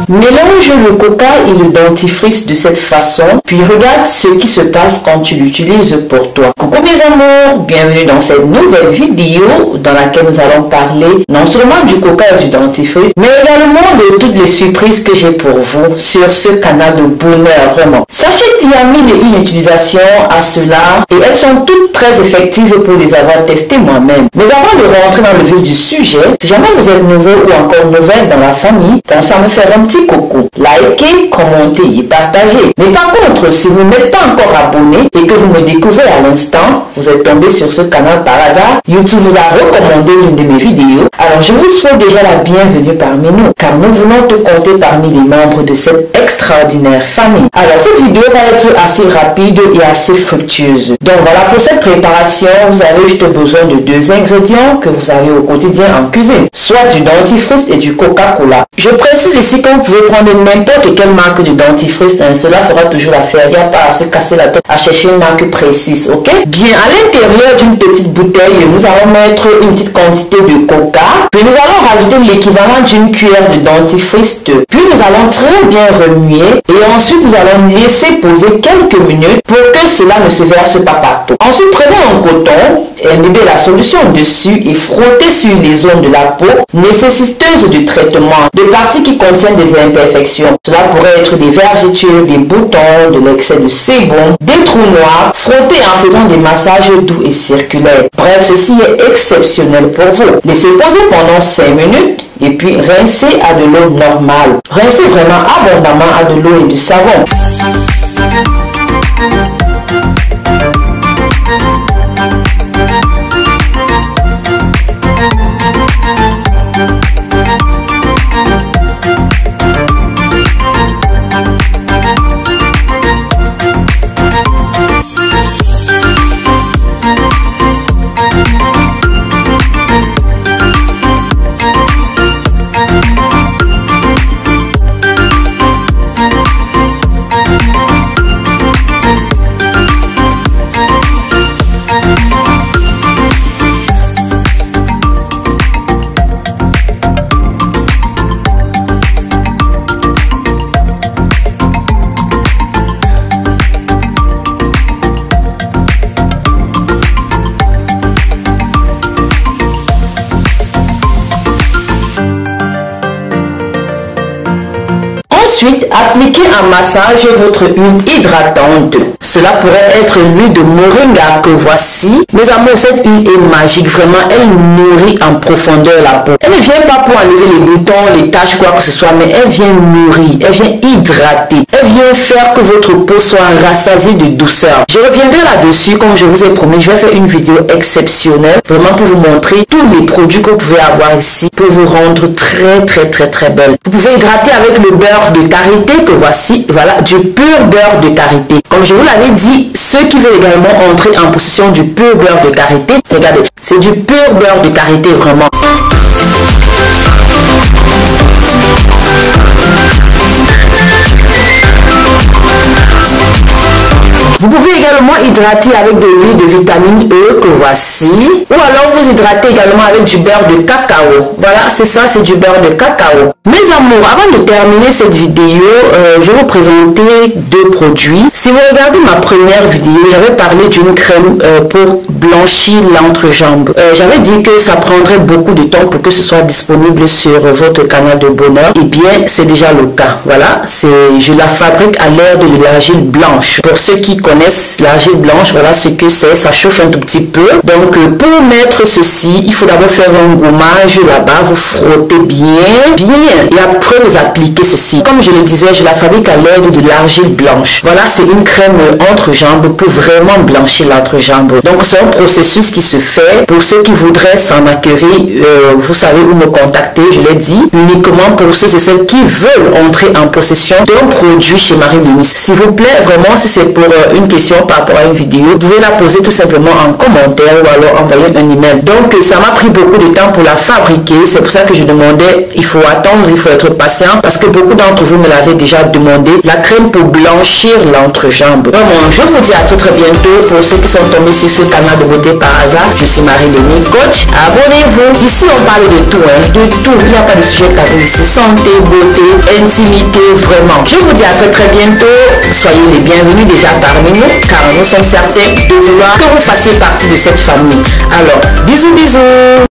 Mélange le coca et le dentifrice de cette façon, puis regarde ce qui se passe quand tu l'utilises pour toi. Coucou mes amours, bienvenue dans cette nouvelle vidéo dans laquelle nous allons parler non seulement du coca et du dentifrice, mais également de toutes les surprises que j'ai pour vous sur ce canal de bonheur, vraiment. Sachez qu'il y a 1001 utilisations à cela et elles sont toutes très effectives pour les avoir testées moi-même. Mais avant de rentrer dans le vif du sujet, si jamais vous êtes nouveau ou encore nouvelle dans la famille, pensez à me faire un petit coucou, liker, commenter et partager. Mais par contre, si vous n'êtes pas encore abonné et que vous me découvrez à l'instant, vous êtes tombé sur ce canal par hasard, YouTube vous a recommandé l'une de mes vidéos. Alors je vous souhaite déjà la bienvenue parmi nous, car nous voulons te compter parmi les membres de cette extraordinaire famille. Alors cette vidéo va être assez rapide et assez fructueuse. Donc voilà, pour cette préparation, vous avez juste besoin de 2 ingrédients que vous avez au quotidien en cuisine, soit du dentifrice et du Coca-Cola. Je précise ici que vous pouvez prendre n'importe quelle marque de dentifrice, cela fera toujours l'affaire, il n'y a pas à se casser la tête à chercher une marque précise, ok? Bien, à l'intérieur d'une petite bouteille, nous allons mettre une petite quantité de coca, puis nous allons rajouter l'équivalent d'une cuillère de dentifrice, puis nous allons très bien remuer et ensuite nous allons laisser poser quelques minutes pour que cela ne se verse pas partout. Ensuite, prenez un coton, imbibez la solution dessus et frottez sur les zones de la peau nécessiteuses de traitement, de parties qui contiennent des imperfections. Cela pourrait être des vergetures, des boutons, de l'excès de sébum, des trous noirs, frottez en faisant des massages doux et circulaires. Bref, ceci est exceptionnel pour vous. Laissez poser pendant 5 minutes et puis rincez à de l'eau normale. Rincez vraiment abondamment à de l'eau et du savon. Ensuite, appliquez en massage votre huile hydratante. Cela pourrait être l'huile de moringa que voici. Mes amours, cette huile est magique. Vraiment, elle nourrit en profondeur la peau. Elle ne vient pas pour enlever les boutons, les taches, quoi que ce soit, mais elle vient nourrir, elle vient hydrater. Elle vient faire que votre peau soit rassasiée de douceur. Je reviendrai là-dessus, comme je vous ai promis. Je vais faire une vidéo exceptionnelle, vraiment pour vous montrer tous les produits que vous pouvez avoir ici pour vous rendre très belle. Vous pouvez hydrater avec le beurre de karité que voici, voilà, du pur beurre de karité. Comme je vous l'avais dit, ceux qui veulent également entrer en possession du pur beurre de karité, regardez, c'est du pur beurre de karité vraiment. Vous pouvez également hydrater avec de l'huile de vitamine E que voici. Ou alors vous hydratez également avec du beurre de cacao. Voilà, c'est ça, c'est du beurre de cacao. Mes amours, avant de terminer cette vidéo, je vais vous présenter 2 produits. Si vous regardez ma première vidéo, j'avais parlé d'une crème pour blanchir l'entrejambe. J'avais dit que ça prendrait beaucoup de temps pour que ce soit disponible sur votre canal de bonheur. Eh bien, c'est déjà le cas. Voilà, je la fabrique à l'aide de l'argile blanche. Pour ceux qui connaissent l'argile blanche, voilà ce que c'est, ça chauffe un tout petit peu. Donc pour mettre ceci, il faut d'abord faire un gommage là-bas, vous frottez bien et après vous appliquez ceci. Comme je le disais, je la fabrique à l'aide de l'argile blanche. Voilà, c'est une crème entrejambe pour vraiment blanchir l'entrejambe. Donc c'est un processus qui se fait pour ceux qui voudraient s'en acquérir. Vous savez où me contacter, je l'ai dit, uniquement pour ceux et celles qui veulent entrer en possession d'un produit chez Marie-Lunis. S'il vous plaît, vraiment, si c'est pour une question par par rapport à une vidéo, vous pouvez la poser tout simplement en commentaire ou alors envoyer un email. Donc ça m'a pris beaucoup de temps pour la fabriquer. C'est pour ça que je demandais, il faut attendre, il faut être patient parce que beaucoup d'entre vous me l'avez déjà demandé. La crème pour blanchir l'entrejambe. Vraiment, je vous dis à très bientôt. Pour ceux qui sont tombés sur ce canal de beauté par hasard, je suis Marie-Denis, coach. Abonnez-vous. Ici on parle de tout, de tout. Il n'y a pas de sujet tabou ici. Santé, beauté, intimité, vraiment. Je vous dis à très bientôt. Soyez les bienvenus déjà parmi nous car nous sommes certains de vouloir que vous fassiez partie de cette famille. Alors, bisous.